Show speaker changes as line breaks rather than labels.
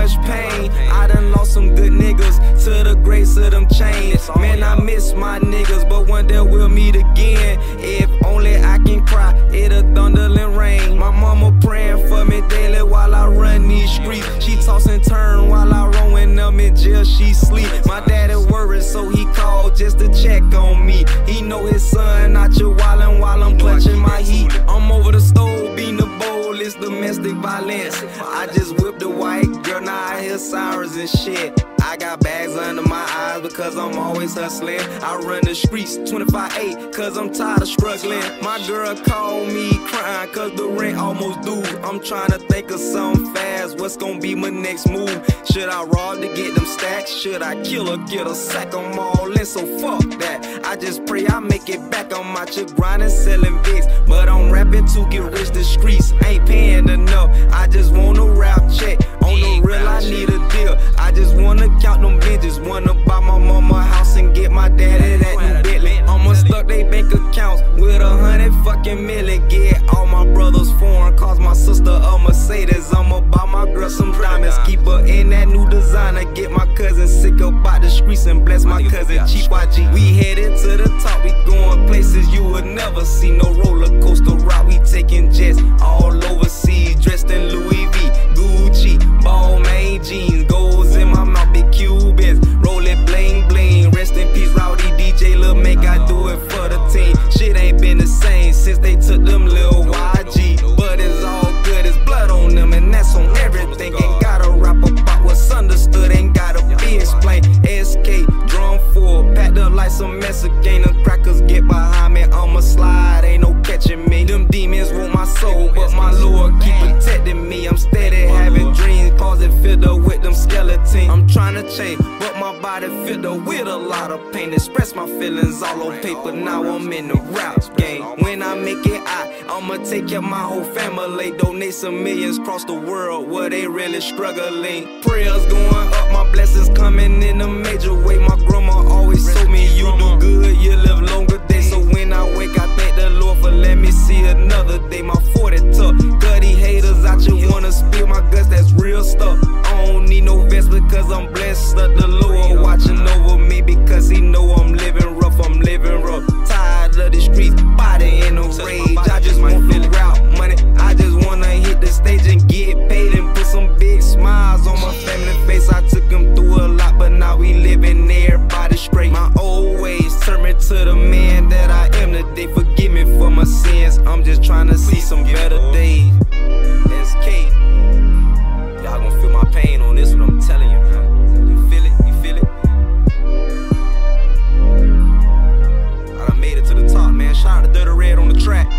much pain. I done lost some good niggas to the grace of them chains. Man, I miss my niggas, but one day we'll meet again. If only I can cry, it'll thunder and rain. My mama praying for me daily while I run these streets. She toss and turn while I roll when I'm in jail, she sleep. My daddy worried, so he called just to check on me. He know his son out here wildin' while I'm clutching my heat. I'm over the stove, beating the bowl, it's domestic violence. I just whipped the white girl, now I hear sirens and shit. I got bags under my eyes because I'm always hustling. I run the streets 25/8 cause I'm tired of struggling. My girl called me crying cause the rent almost due. I'm trying to think of something fast, what's gonna be my next move? Should I rob to get them stacks? Should I kill or get a sack? I'm all in, so fuck that. I just pray I make it back. I'm out here grinding, selling Vicks, but I'm rapping to get rich. The streets ain't paying enough. I just want a rap check. On the real, I need a deal. I just wanna count them binges. Wanna buy my mama house and get my daddy that new Bentley. I'ma stuck they bank accounts with 100 fucking million. Get all my brothers foreign cars, my sister a Mercedes. I'ma buy my girl some diamonds, keep her in that new designer. Get my cousin sick about the streets and bless my cousin Chief YG. We headed to the top, we going places you would never see. No roller coaster ride, we taking jets all overseas. Dressed in Louis V, Gucci, Balmain jeans, goals in my mouth, big Cubans, roll it bling bling. Rest in peace, Rowdy DJ, Lil Make, I do it for the team. Shit ain't been the same since they took them Lil YG, but it's all good, it's blood on them and that's on everything. Ain't gotta rap about what's understood, ain't gotta be explained. SK, drum full, packed up like some Mexican. The crackers get behind me, I'ma slide, ain't no catching me. Them demons want my soul, but my Lord keep protecting me. I'm steady having dreams, closet filled up with them skeletons. I'm trying to change, but my body filled up with a lot of pain. Express my feelings all on paper, now I'm in the rap game. When I make it out, I'ma take care of my whole family. Donate some millions across the world where they really struggling. Prayers going up, my blessings coming in a major way. My grandma always told me you do good, you live longer days. So when I wake, I thank the Lord for letting me see another day. My 40 tuck, gutty haters out you wanna spill my guts, that's real stuff. I don't need no vest because I'm blessed. The Lord watching over me because he know I'm living rough, I'm living rough. Tired of the streets, body in a rage. I just want to rap money, I just wanna hit the stage and get paid and put some big smiles on my family face. I took them through a lot, but now we living everybody straight. My old ways turn me to the man that I am today. Forgive me for my sins, I'm just trying to see some better days. SK, y'all gon' feel my pain on this one, I'm telling you, man. You feel it, you feel it? I done made it to the top, man. Shout out to Dirty Red on the track.